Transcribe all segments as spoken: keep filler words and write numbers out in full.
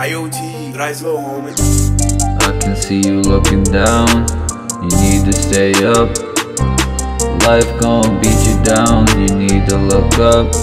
I O T, rise low, homie. I can see you looking down. You need to stay up. Life gon' beat you down. You need to look up.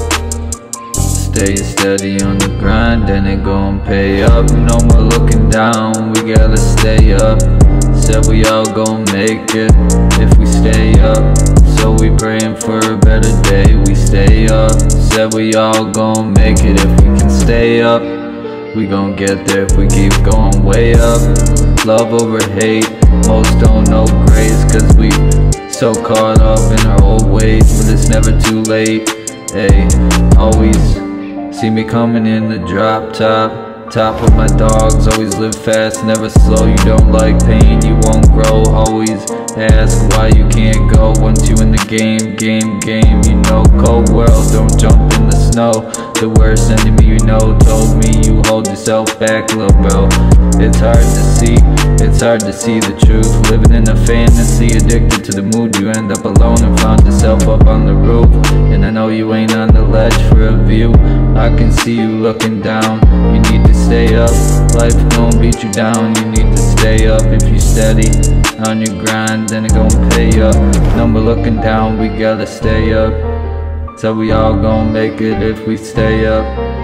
Stay steady on the grind and it gon' pay up. No more looking down, we gotta stay up. Said we all gon' make it if we stay up. So we praying for a better day, we stay up. Said we all gon' make it if we can stay up. We gon' get there if we keep going way up. Love over hate, most don't know grace, cause we so caught up in our old ways. But it's never too late, hey, always see me coming in the drop top. Top with my dogs, always live fast, never slow. You don't like pain, you won't grow. Always ask why you can't go once you in the game, game, game. You know, cold world, don't jump in the snow. The worst enemy you know told me you hold yourself back, little bro. It's hard to see, it's hard to see the truth. Living in a fantasy, addicted to the mood. You end up alone and found yourself up on the roof. And I know you ain't on the ledge for a view. I can see you looking down. You need to stay up. Life gon' beat you down. You need to stay up. If you steady on your grind, then it gon' pay up. No more looking down, we gotta stay up. So we all gon' make it if we stay up.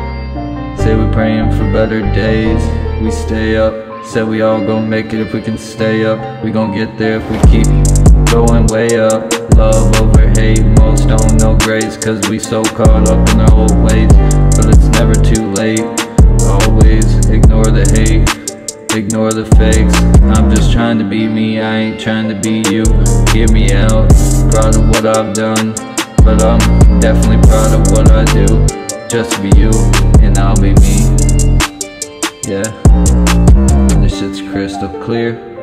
Say we're praying for better days, we stay up. Said we all gon' make it if we can stay up. We gon' get there if we keep going way up. Love over hate, most don't know grace, cause we so caught up in our old ways. But it's never too late, always ignore the hate, ignore the fakes. I'm just trying to be me, I ain't trying to be you. Hear me out, proud of what I've done, but I'm definitely proud of what I do. Just be you, and I'll be me. Yeah, and this shit's crystal clear.